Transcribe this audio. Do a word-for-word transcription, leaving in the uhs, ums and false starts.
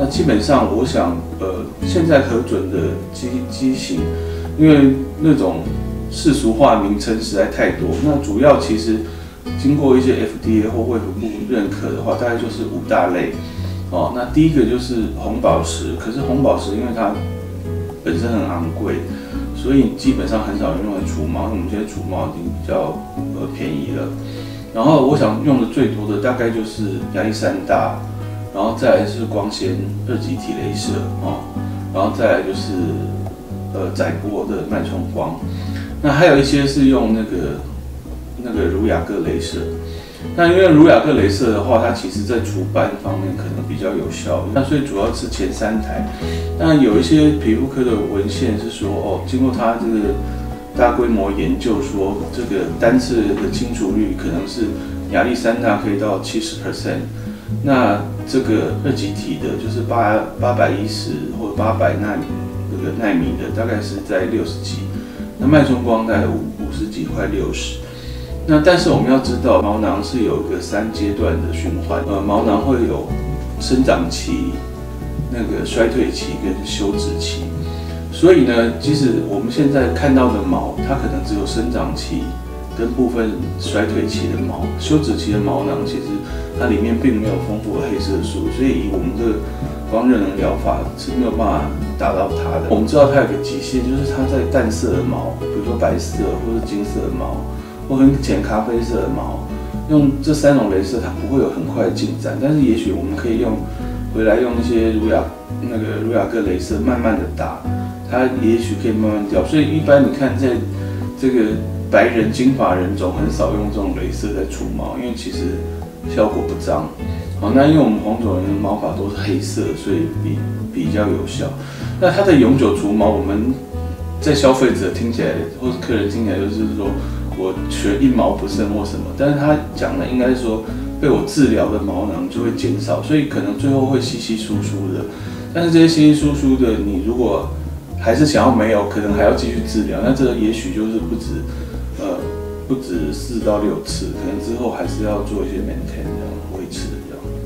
那基本上，我想，呃，现在核准的机机型，因为那种世俗化名称实在太多，那主要其实经过一些 F D A 或卫福部认可的话，大概就是五大类。哦，那第一个就是红宝石，可是红宝石因为它本身很昂贵，所以基本上很少人用来除毛。我们现在除毛已经比较呃便宜了。然后我想用的最多的大概就是亚历山大。然后再来是光纤二极体雷射哦，然后再来就是呃载波的脉冲光，那还有一些是用那个那个儒雅各雷射。那因为儒雅各雷射的话，它其实在除斑方面可能比较有效，那所以主要是前三台。那有一些皮肤科的文献是说，哦，经过它这个大规模研究说，这个单次的清除率可能是亚历山大可以到七十 percent。那这个二极体的，就是八八百一十或者八百纳米这个纳米的，大概是在六十几。那脉冲光大概五五十几，快六十。那但是我们要知道，毛囊是有一个三阶段的循环，呃，毛囊会有生长期、那个衰退期跟休止期。所以呢，即使我们现在看到的毛，它可能只有生长期跟部分衰退期的毛，休止期的毛囊其实它里面并没有丰富的黑色素，所以以我们的光热能疗法是没有办法达到它的。我们知道它有个极限，就是它在淡色的毛，比如说白色或是金色的毛，或很浅咖啡色的毛，用这三种雷射它不会有很快的进展，但是也许我们可以用回来用一些儒雅那个儒雅各雷射慢慢的打，它也许可以慢慢掉。所以一般你看在这个白人金发人种很少用这种雷射在除毛，因为其实效果不彰。好，那因为我们黄种人的毛发都是黑色，所以比比较有效。那它的永久除毛，我们在消费者听起来，或是客人听起来，就是说我全一毛不剩或什么，但是他讲的应该是说被我治疗的毛囊就会减少，所以可能最后会稀稀疏疏的。但是这些稀稀疏疏的，你如果还是想要没有，可能还要继续治疗，那这个也许就是不止呃不止四到六次，可能之后还是要做一些 maintain 这样维持这样。